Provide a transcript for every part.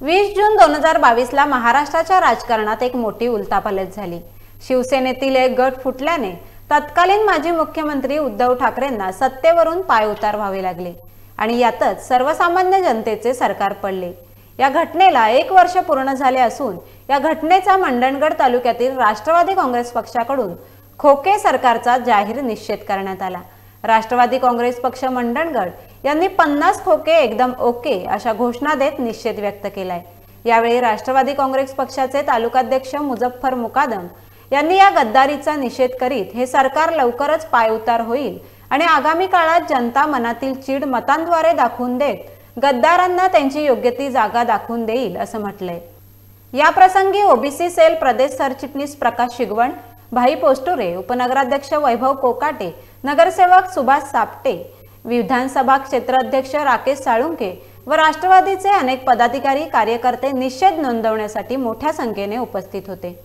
20 जून 2022ला महाराष्ट्राच्या राजकारणात एक मोठी उलथापालथ झाली। शिवसेनेतील एक गट फुटल्याने तत्कालीन माजी मुख्यमंत्री उद्धव ठाकरेंना सत्तेवरून पायउतार व्हावे लागले आणि यातच सर्वसामान्य जनतेचे सरकार पडले। या घटनेला 1 वर्ष पूर्ण झाले असून या घटनेचा मंडणगड तालुक्यातील राष्ट्रवादी काँग्रेस पक्षाकडून खोके सरकारचा जाहीर निषेध करण्यात आला। राष्ट्रवादी काँग्रेस पक्ष मंडणगड यांनी 50 खोके एकदम ओके अशा घोषणा देत निषेध व्यक्त केलाय। यावेळी राष्ट्रवादी काँग्रेस पक्षाचे तालुकाध्यक्ष मुझफ्फर मुकादम यांनी या गद्दारीचा निषेध करीत हे सरकार लवकरच पायउतार होईल आणि आगामी काळात जनता मनातील चीड मतांद्वारे दाखवून देत गद्दारांना त्यांची योग्य ती जागा दाखवून देईल असं म्हटलंय। या प्रसंगी ओबीसी सेल प्रदेश सरचिटणीस प्रकाश शिगवण, भाई पोस्टुरे, उपनगराध्यक्ष वैभव कोकाटे, नगरसेवक सुभाष सापटे, विधानसभा क्षेत्राध्यक्ष राकेश साळुंके व राष्ट्रवादीचे अनेक पदाधिकारी कार्यकर्ते निषेध नोंदवण्यासाठी मोठ्या संख्येने उपस्थित होते।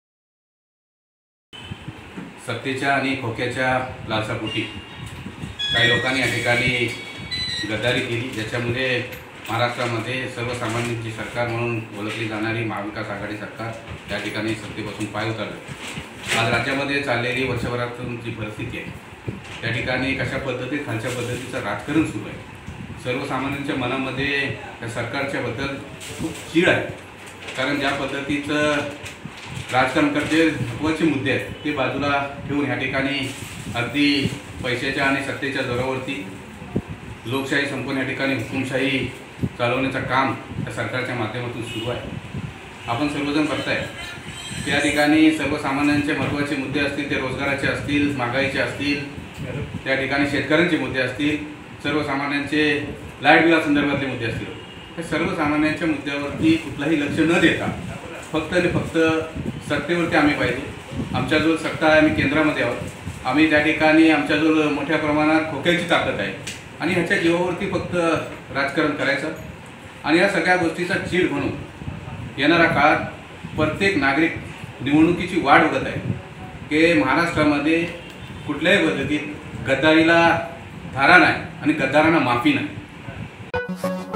सत्तेच्या आणि खोक्याच्या लालसापोटी काही लोकांनी या ठिकाणी गद्दारी केली, ज्याच्यामुळे महाराष्ट्रामध्ये सर्वसामान्यांची सरकार म्हणून ओळखली जाणारी महाविकास आघाडी सरकार या ठिकाणी सत्तेपासून पाय उतारले। आज राज्यामध्ये चाललेली वर्षभरातून जी परिस्थिती आहे त्या ठिकाणी कशा पद्धतीत खालच्या पद्धतीचं राजकारण सुरू आहे। सर्वसामान्यांच्या मनामध्ये त्या सरकारच्याबद्दल खूप चीड आहे, कारण ज्या पद्धतीचं राजकारण करते महत्त्वाचे मुद्दे आहेत ते बाजूला ठेवून ह्या ठिकाणी अगदी पैशाच्या आणि सत्तेच्या जोरावरती लोकशाही संपवून या ठिकाणी हुकुमशाही चालवण्याचं काम त्या सरकारच्या माध्यमातून सुरू आहे। आपण सर्वजण बघताय त्या ठिकाणी सर्वसामान्यांचे महत्त्वाचे मुद्दे असतील, ते रोजगाराचे असतील, महागाईचे असतील, त्या ठिकाणी शेतकऱ्यांचे मुद्दे असतील, सर्वसामान्यांचे लाईट बिलासंदर्भातले मुद्दे असतील, हे सर्वसामान्यांच्या मुद्द्यावरती कुठलाही लक्ष न देता फक्त आणि फक्त सत्तेवरती आम्ही पाहिजे, आमच्याजवळ सत्ता आहे, आम्ही केंद्रामध्ये आहोत, आम्ही त्या ठिकाणी आमच्याजवळ मोठ्या प्रमाणात खोक्याची ताकद आहे आणि ह्याच्या जीवावरती फक्त राजकारण करायचं आणि या सगळ्या गोष्टीचा चीड म्हणून येणारा काळात प्रत्येक नागरिक निवडणुकीची वाट बघत आहे की महाराष्ट्रामध्ये कुठल्याही पद्धतीत गद्दारीला धारा नाही आणि गद्दारांना माफी नाही।